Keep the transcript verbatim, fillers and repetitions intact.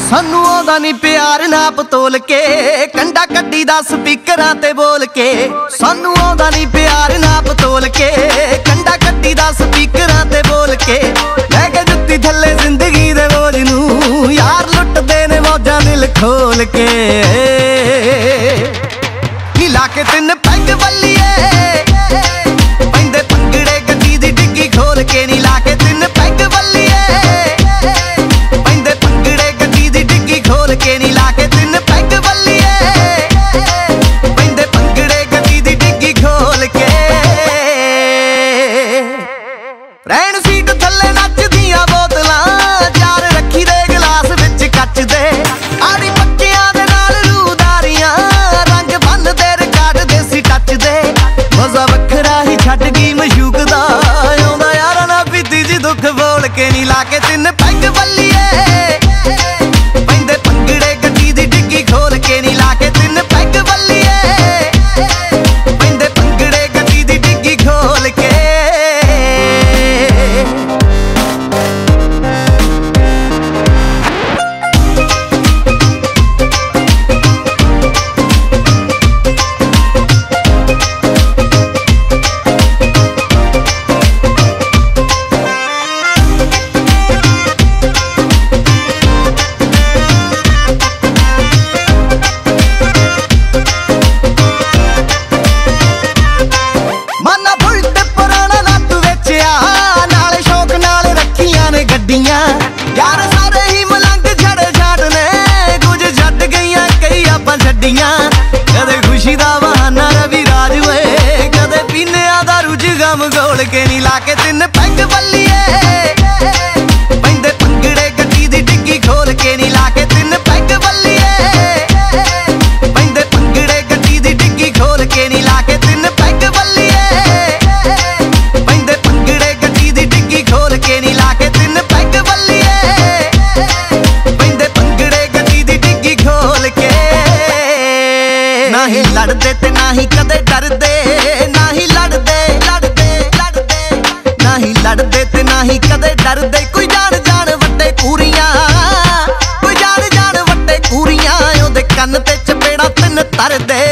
सानू आउंदा नी प्यार नाप तोल के, कंडा कड्डी दा स्पीकरां ते बोल के। सानू आउंदा नी प्यार नाप तोल के, कंडा कड्डी दा स्पीकरां ते बोल के। लैके जुत्ती थल्ले जिंदगी दे बोझ नू, यार लुटदे ने मौजां दिल खोल के। नी ला के तिन पैग बल्लिए, पैंदे भंगड़े गड्डी दी डिग्गी खोल के। नी ला के तिन पैग बल्लिए, पैंदे भंगड़े गड्डी दी डिग्गी खोल के। नी ला के तिन पैग बल्लिए, पैंदे भंगड़े गड्डी दी डिग्गी खोल के। रैन सीट थल्ले नचदियां बोतलां, चार रखी दे गिलास विच कच दे। आड़ी पक्कियां दे नाल रूदारियां, रंग बन दे रिकार्ड देसी टच दे। मजा वखरा ही छड्ड गई मशूक दा, आउंदा यारां नाल पीती जी दुख बोल के। नी ला के तिन पैग बल्लिए, पैंदे भंगड़े गड्डी दी डिग्गी खोल के। नी ला के तिन पैग बल्लिए, पैंदे भंगड़े गड्डी दी डिग्गी खोल के। यार सारे ही मलंग छड़े छाट ने, कुछ छड्ड गईयां कई आपां छड्डियां। कदे खुशी दा बहाना रवि राज होए, कदे पीने दा रुझ गम घोल के। नी ला के तिन पैग बल्लिए, पैंदे भंगड़े गड्डी दी डिग्गी खोल के। नी ला के तिन पैग बल्लिए, पैंदे भंगड़े गड्डी दी डिग्गी खोल के। नी ला के तिन पैग बल्लिए, पैंदे भंगड़े गड्डी दी डिग्गी खोल के। नी ला के तिन पैग बल्लिए, पैंदे भंगड़े गड्डी दी डिग्गी खोल के। ना ही लड़दे ते ना ही कदे डरदे, ना ही लड़दे लड़दे लड़दे, ना ही लड़दे ते ना ही कदे डरदे। कोई जान जान वड्डे कूरियां, कोई जान जान वड्डे कूरियां, ओदे कन्न ते चपेड़ा तिन तरदे।